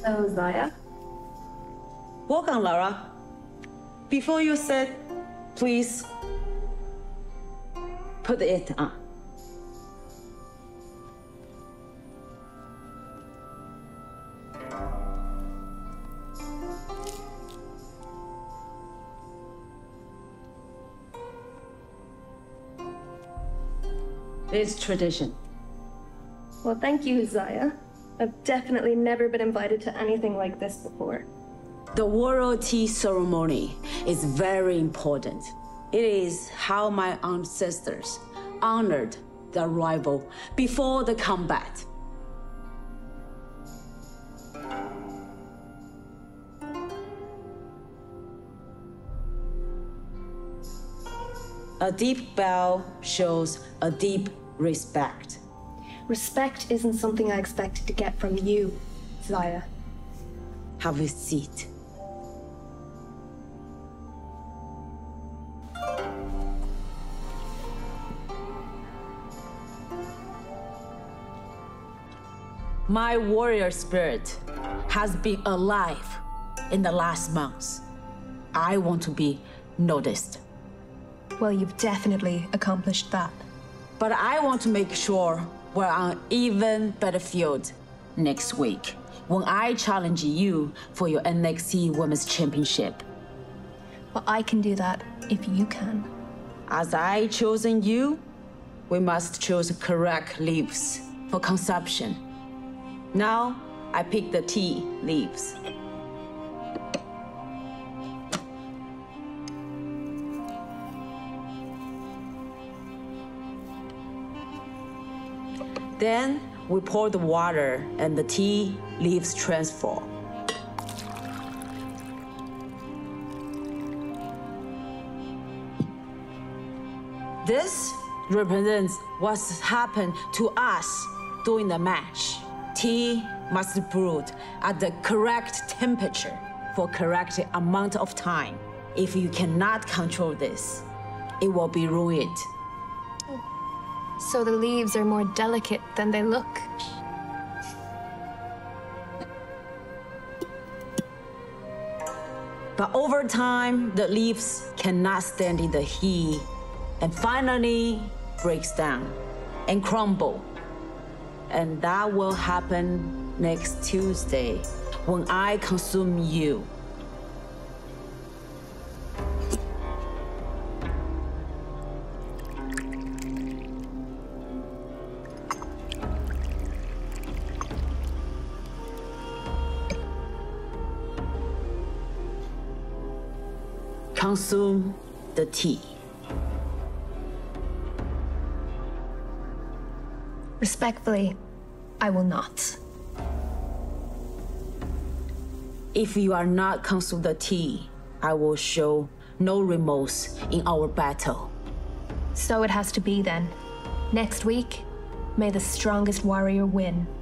So, Zaya? Welcome, Lyra. Before you sit, please put it on. It's tradition. Well, thank you, Zaya. I've definitely never been invited to anything like this before. The royalty ceremony is very important. It is how my ancestors honored their rival before the combat. A deep bow shows a deep respect. Respect isn't something I expected to get from you, Zaya. Have a seat. My warrior spirit has been alive in the last months. I want to be noticed. Well, you've definitely accomplished that. But I want to make sure we're on even better field next week when I challenge you for your NXT Women's Championship. Well, I can do that if you can. As I chosen you, we must choose correct leaves for consumption. Now, I pick the tea leaves. Then we pour the water and the tea leaves transfer. This represents what's happened to us during the match. Tea must brew at the correct temperature for correct amount of time. If you cannot control this, it will be ruined. So the leaves are more delicate than they look. But over time, the leaves cannot stand in the heat and finally breaks down and crumble. And that will happen next Tuesday when I consume you. Consume the tea. Respectfully, I will not. If you are not consume the tea, I will show no remorse in our battle. So it has to be then. Next week, may the strongest warrior win.